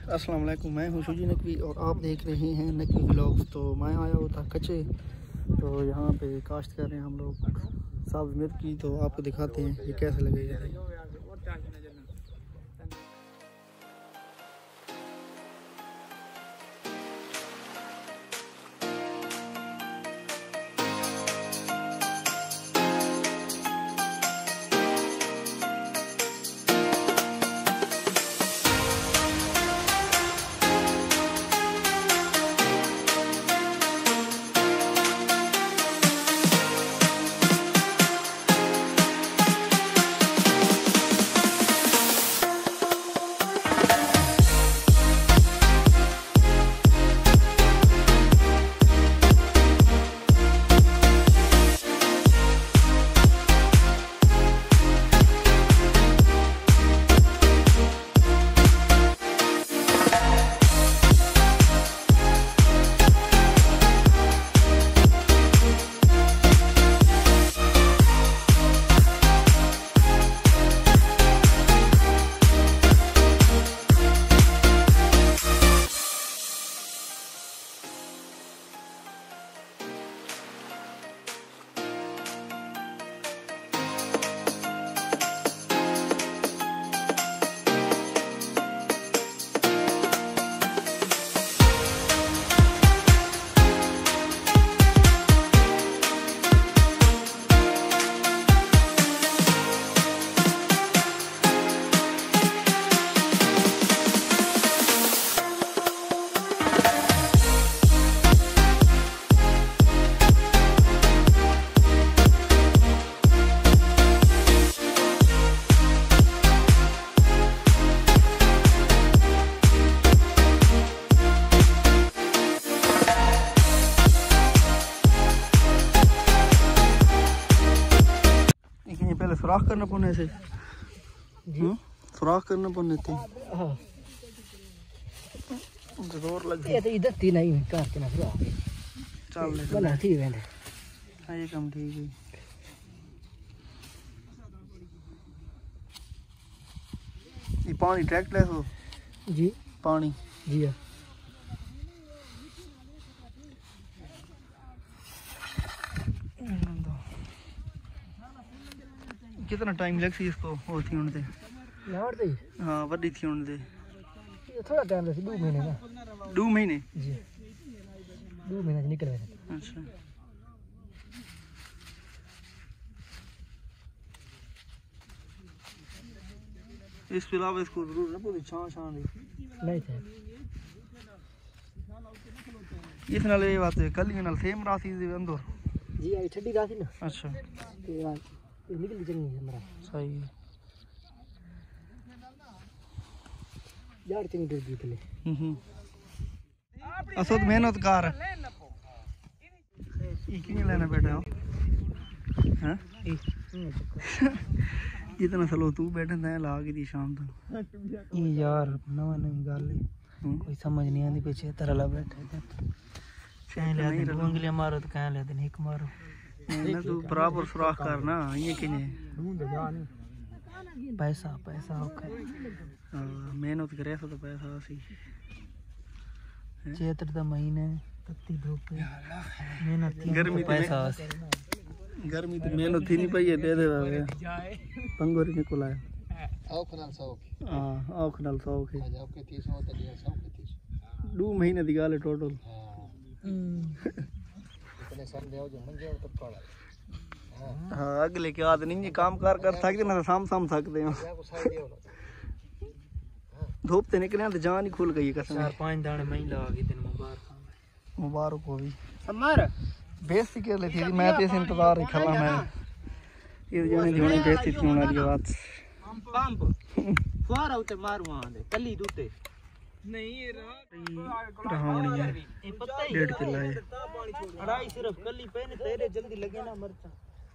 अस्सलाम वालेकुम, मैं हूँ शुजी नकवी और आप देख रहे हैं नकवी व्लॉग्स। तो मैं आया हुआ था कच्चे, तो यहाँ पे काश्त कर रहे हैं हम लोग सब्ज़ मिर्च की। तो आपको दिखाते हैं ये कैसे लगेगा। पहले सुराख करना पड़ने से सुराख करना पड़ने थे। जोर लग ये तो इधर थी नहीं कार के ना सुराख चल ले बना थी वेंदे ये काम ठीक है। ये पानी ट्रैक्ट ले सो जी पानी जी हां। कितना टाइम लग सी इसको होती होने दे नावर दे हां बड़ी थी होने दे ये थोड़ा टाइम लगे 2 महीने ना 2 महीने जी 2 महीने निकल गए। अच्छा इसके अलावा इसको जरूर ना पूरी छां नहीं थे इस नाल ये बात है कल ही नाल सेम राशि दे अंदर जी आई ठंडी राशि ना। अच्छा ये बात निकल चंगी है हमरा सही है यार चंगी डर दी पहले असद मेहनत कर ये क्यों लेना बैठा हो हैं जितना सलो तू बैठा था ला के दी शाम तक यार नवा नवी गल कोई समझ नहीं आती पीछे तरह ला बैठे थे कहीं ले दे उंगलियां मारो तो कहीं ले दे एक मारो ना तू बराबर सुराख करना ये किने ढूंढ जा नहीं पैसा पैसा ओके मेहनत करे तो पैसा सी चैत्र दा महीने तत्ती धूप मेहनत गर्मी पैसा गर्मी तो मेहनत थी नहीं पाई है दे दे पंगोरी निकल आया औख नाल सौख हां औख नाल सौख है आज आपके 30 हो तो दिया सौख 30 2 महीने दी गाल टोटल इतने सन देओ जो मन जाओ तब पड़ा हां अगले के आद नहीं काम कर सकते ना साम सकते हैं धूप से निकले तो जान ही खुल गई कसम 4-5 दाने मैं लगा के दिन मुबारक हो भी समार बेइज्जती कर ली थी मैं तो इस इंतजार ही खला मैं ये जाने जोने बेइज्जती थी होने वाली बात पंप फुहारा उते मारू आंदे कल्ली दूते नहीं ये रहावणी है 1.5 किलो है अड़ाई सिर्फ कल्ली पहने तेरे जल्दी लगे ना मरचा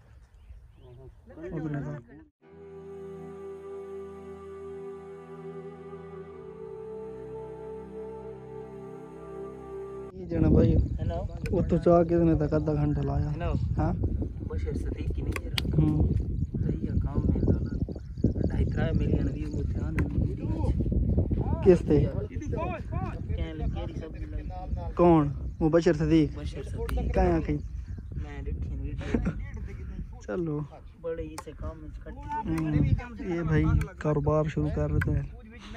जना भाई उतो चाह कितने तक आधा घंटा लाया हां बशर सदी की नहीं जरा सही काम में डाला 2.5 मिलियन व्यू ध्यान किस थे कहने लगे केरी सब्जी लगी कौन मुबशर सदीक बशर सब्जी कहाँ आखी मैं डिठी वीडियो चलो बड़े ही से काम में खट्टी ये भाई कारोबार शुरू कर रहे थे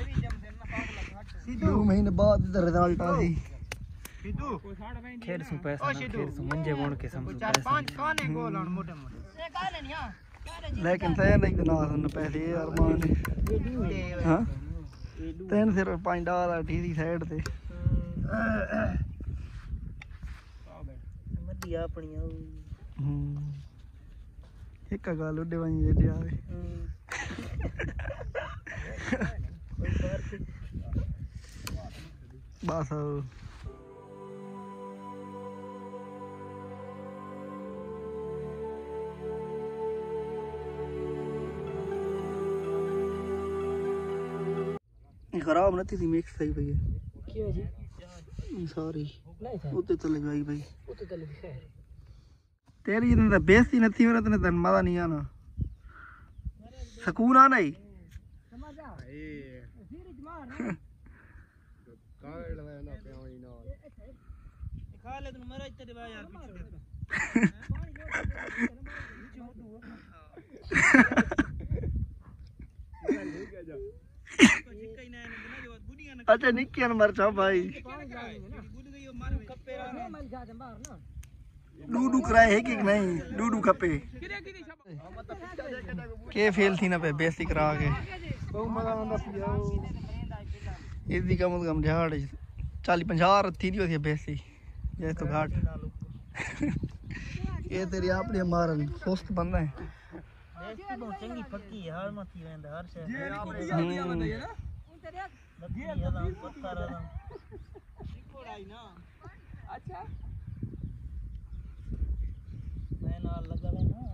2 महीने बाद इधर रिजल्ट आ गई खेर सु पैसा ना खेर सु मंजे बोण के सम पैसा लेकिन तैन नहीं बना सुन पैसे अरमान हां तैन सिर्फ $5 दी साइड ते मदिया अपनी एक गल उडे वही जे आवे बस खराब नहीं थी मिक्स सही भैया क्यों जी सॉरी नहीं था उते तो लगाई भाई उते तो लिखा है तेरी इतना बेइज्जती नहीं मेरा तने तन मजा नहीं आना सुकून आना ही समझ आ सीरीज मार काड़ लेना पे होई ना खा ले तू मरा इतने बा यार पीछे अच्छा निक्की मर जाओ भाई डूडू कराए है कि नहीं डूडू खपे के फेल थी ना पे बेइज्जती करा के इसकी कम से कम झाड़ 40-50 थी नहीं बेइज्जती ये तो घाट ये तेरी आपने मारन सुस्त बंदा है बेइज्जती बहुत चंगी पक्की हार मत ही वेंदा हर शे पत्थर अच्छा मैं नाल लगा लेना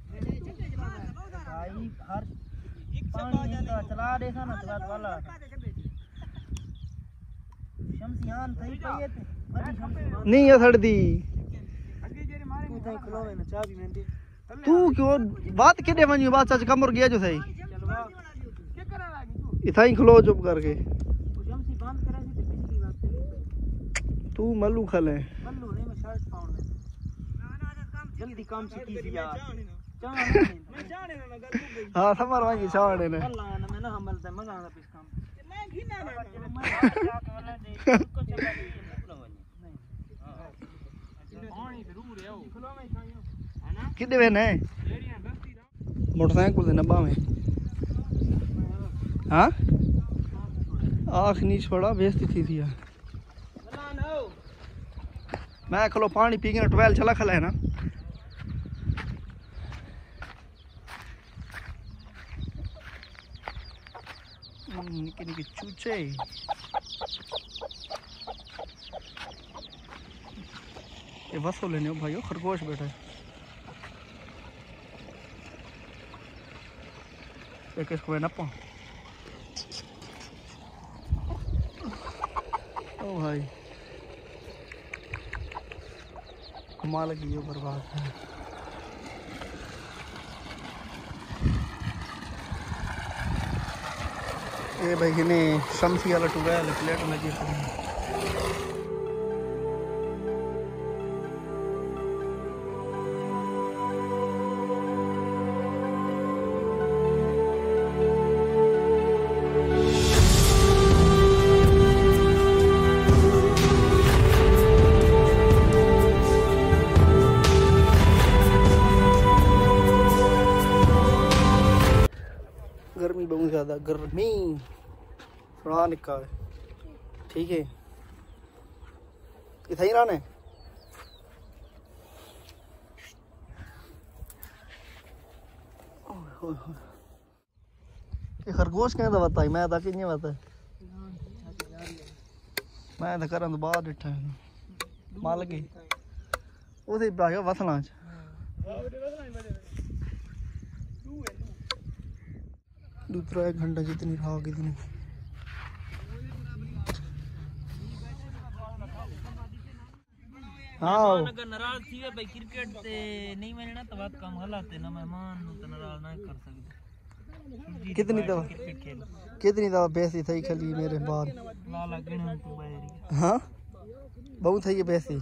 भाई हर पानी का चला देखा ना चला वाला शमसियान थई पई थे नहीं है सड़दी तू थई खलोवे ना चाबी मेंदे तू क्यों बात के दे वनी बात सच कमर गया जो सही चलवा के करा लागी तू इथा ही खलो चुप करके तू शमसी बंद करा सी ते पिछली बात तू मल्लू खले मल्लू ने में शर्ट पाउन जल्दी काम से की यार जान मैं जाने ना गल तू गई हां समर वही छाड़े ने अल्लाह ना मैं ना हमल ते मजा आना पिस काम मैं घिना ना मैं क्या वाला दे को चला नहीं पानी जरूर है खलो में खाइयो है ना किदे वे ने मोटरसाइकिल दे नब्बा में हां आँख नहीं छोड़ा बेइज्जती थी दिया मैं खलो पानी पी के 12 चला खला है ना निके निके चूचे ये वसो लेने भाइयों खरगोश बैठा है एक इसको नपा ओ भाई कमाल की ये बर्बाद है ये भाई ने शमसी वाला टूवेल प्लेट में जी गर्मी बहुत ज़्यादा गर्मी थोड़ा निकाल ठीक है इतना ही रहना है ये खरगोश क्या था बताई मैं तक नहीं बता मैं तो करन तो बाहर डिठा है माल गई उसे भाई वसना दूसरा 1 घंटा जितनी रहा कितनी हाँ अगर नाराज थी वे भाई क्रिकेट ते नहीं मैंने ना तो बात काम हलाते ना मेहमान तो नाराज ना कर सकते कितनी दफा बेइज्जती थी खाली मेरे बाद? हाँ बहुत थी बेइज्जती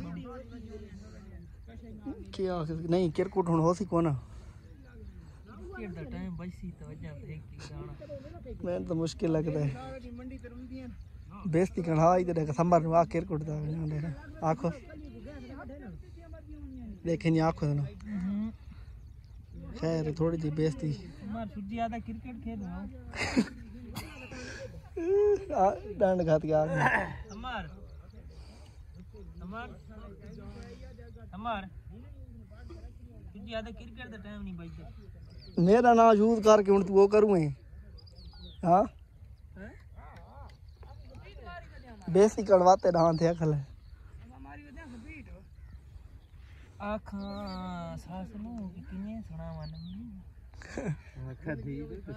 क्या नहीं क्रिकेट हुण हो सी कोना मैं तो मुश्किल लगता है बेइज्जती करना इधर संबर आ क्रिकेट दा आखो देखे नहीं आखो ना खैर थोड़ी जी बेइज्जती क्रिकेट खेल डांड खात के क्रिकेट दा टाइम नहीं बचदा मेरा नाम यूज करके हुण तू वो करूँ हाँ बेइज्जती करवाते ना थे अकल आखा सास नु किने सुनावन आखा दी तो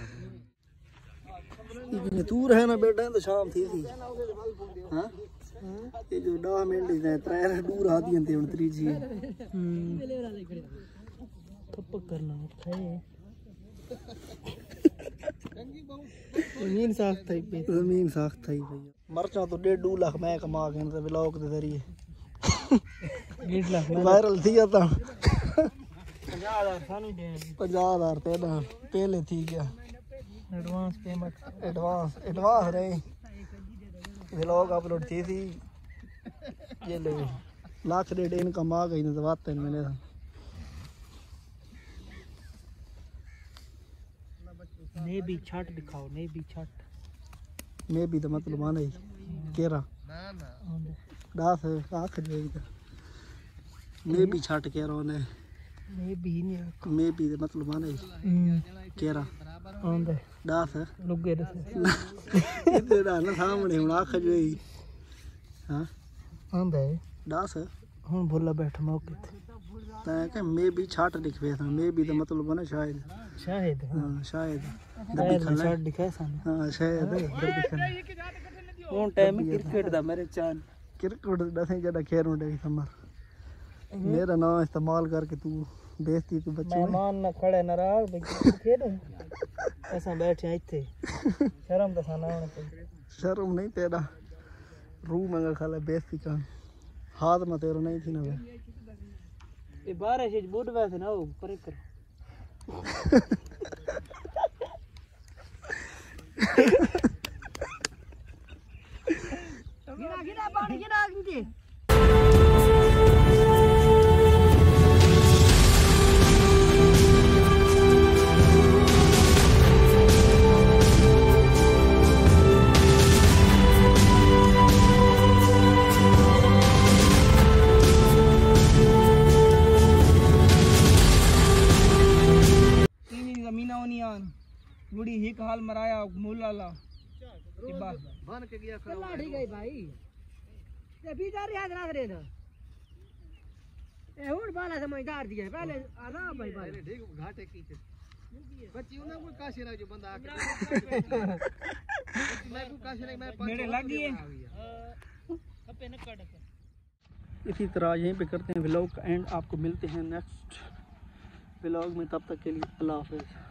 सुनावन इतने दूर है ना बेटा तो शाम थी हां ये जो 10 मिनट है त्रै दूर आती हैं हुन त्रीजी थप करना है जमीन साख थी भैया मरचा तो 1.5 लाख मैं कमा के इनसे व्लॉग के जरिए 1.5 लाख वायरल थी जाता 50,000 सानी दे 50,000 तेरा पहले थी क्या एडवांस पेमेंट एडवांस रहे व्लॉग अपलोड थी ये ले लाख 1.5 इनकम आ गई ना तो बात है मैंने ने भी छट दिखाओ ने भी छट मैं भी तो मतलब आना ही केरा दास आख दे मैं भी छट के रोने ने भी नहीं मैं भी तो मतलब आना ही केरा आंदे दास लुगे दे तेरा ना सामने हुन आख जो हां आंदे दास हुन बोला बैठ मौके थे ता के मैं भी छट दिखवे था मैं भी तो मतलब बना शायद हां शायद छट दिखाए सन हां शायद उन टाइम क्रिकेट दा मेरे चान क्रिकेट दसे जड़ा खेर उंडे समर मेरा नाम इस्तेमाल करके तू बेइज्जती तू बच्चे मेहमान ना खड़े नाराज खेल ऐसा बैठे इथे शर्म तो साना होने पे शर्म नहीं तेरा रू मंगा खाला बेइज्जती का हाथ में तेरा नहीं थी ना ये बारिश बूट वैसे ना हो पर कर गिरा पानी गिरा नीचे बुढ़ी ही हाल मराया मूलाला बन के गया खड़ा ठीक है भाई ये बीजार याद रख रे ना ए हुन बाला समझदार दिया पहले आराम भाई भाई ठीक घाटे की बच्ची ना कोई काशी ना जो बंदा आके मैं को काशी नहीं मैं मेरे लगी है खपे न कट इसी तरह यहीं पे करते हैं व्लॉग का एंड आपको मिलते हैं नेक्स्ट व्लॉग में तब तक के लिए अल्लाह हाफिज़।